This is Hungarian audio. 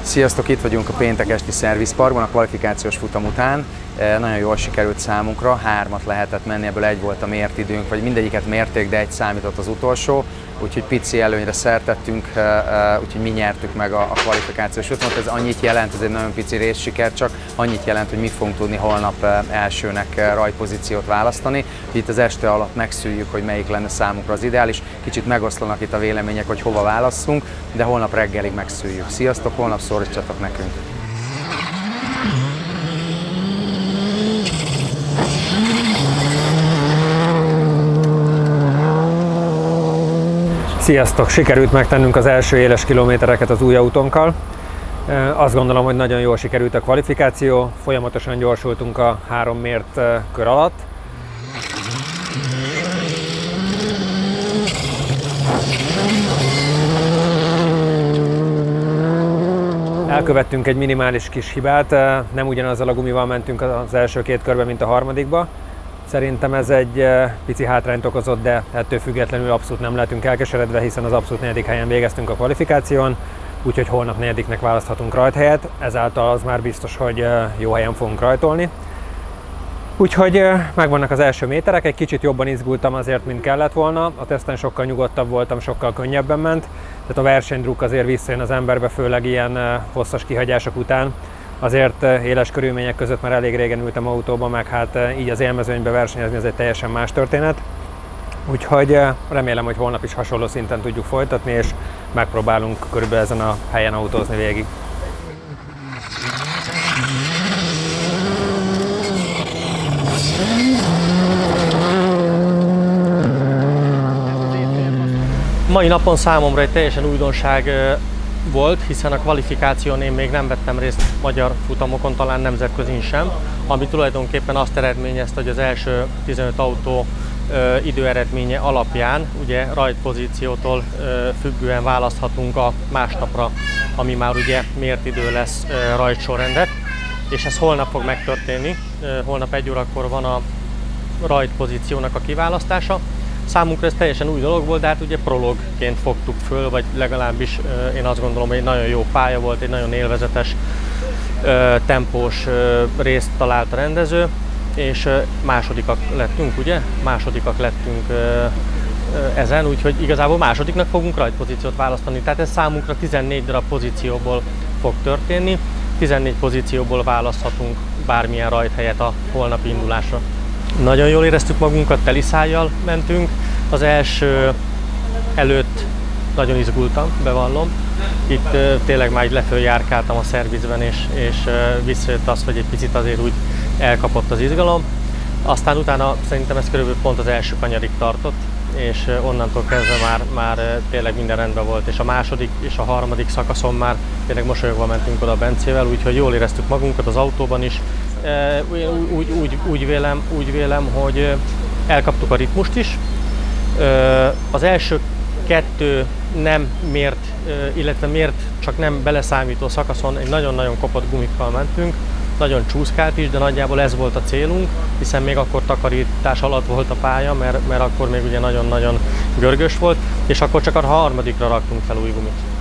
Sziasztok, itt vagyunk a péntek esti szervizparkban a kvalifikációs futam után. Nagyon jól sikerült számunkra, 3-at lehetett menni, ebből 1 volt a mért időnk, vagy mindegyiket mérték, de 1 számított az utolsó. Úgyhogy pici előnyre szert tettünk, úgyhogy mi nyertük meg a kvalifikációs futamot. Ez annyit jelent, ez egy nagyon pici részsiker, csak annyit jelent, hogy mi fogunk tudni holnap elsőnek rajtpozíciót választani. Itt az este alatt megszűrjük, hogy melyik lenne számunkra az ideális. Kicsit megoszlanak itt a vélemények, hogy hova válasszunk, de holnap reggelig megszűrjük. Sziasztok, holnap szólítsatok nekünk! Sziasztok! Sikerült megtennünk az első éles kilométereket az új autónkkal. Azt gondolom, hogy nagyon jól sikerült a kvalifikáció, folyamatosan gyorsultunk a 3 mért kör alatt. Elkövettünk egy minimális kis hibát, nem ugyanazzal a gumival mentünk az első 2 körben, mint a harmadikba. Szerintem ez egy pici hátrányt okozott, de ettől függetlenül abszolút nem lehetünk elkeseredve, hiszen az abszolút 4. helyen végeztünk a kvalifikáción, úgyhogy holnap 4-nek választhatunk rajthelyet, ezáltal az már biztos, hogy jó helyen fogunk rajtolni. Úgyhogy megvannak az első méterek, egy kicsit jobban izgultam azért, mint kellett volna, a teszten sokkal nyugodtabb voltam, sokkal könnyebben ment, tehát a versenydruk azért visszajön az emberbe, főleg ilyen hosszas kihagyások után. Azért éles körülmények között már elég régen ültem autóban, meg hát így az élmezőnybe versenyezni, ez egy teljesen más történet. Úgyhogy remélem, hogy holnap is hasonló szinten tudjuk folytatni, és megpróbálunk körülbelül ezen a helyen autózni végig. Mai napon számomra egy teljesen újdonság volt, hiszen a kvalifikáción én még nem vettem részt magyar futamokon, talán nemzetközin sem, ami tulajdonképpen azt eredményezte, hogy az első 15 autó időeredménye alapján, ugye rajtpozíciótól függően választhatunk a másnapra, ami már ugye mért idő lesz rajtsorrendet, és ez holnap fog megtörténni, holnap 1 órakor van a rajtpozíciónak a kiválasztása. Számunkra ez teljesen új dolog volt, de hát ugye prologként fogtuk föl, vagy legalábbis én azt gondolom, hogy egy nagyon jó pálya volt, egy nagyon élvezetes, tempós részt talált a rendező, és másodikak lettünk, ugye? Másodikak lettünk ezen, úgyhogy igazából másodiknak fogunk rajtpozíciót választani. Tehát ez számunkra 14 darab pozícióból fog történni, 14 pozícióból választhatunk bármilyen rajthelyet a holnapi indulásra. Nagyon jól éreztük magunkat, teli szájjal mentünk. Az első előtt nagyon izgultam, bevallom. Itt tényleg már leföljárkáltam a szervizben, és visszajött az, hogy egy picit azért úgy elkapott az izgalom. Aztán utána szerintem ez körülbelül pont az első kanyarig tartott, és onnantól kezdve már tényleg minden rendben volt. És a második és a harmadik szakaszon már tényleg mosolyogva mentünk oda Bencével, úgyhogy jól éreztük magunkat az autóban is. Úgy vélem, hogy elkaptuk a ritmust is. Az első 2 nem mért, illetve mért csak nem beleszámító szakaszon egy nagyon-nagyon kopott gumikkal mentünk. Nagyon csúszkált is, de nagyjából ez volt a célunk, hiszen még akkor takarítás alatt volt a pálya, mert akkor még ugye nagyon-nagyon görgős volt, és akkor csak a harmadikra raktunk fel új gumit.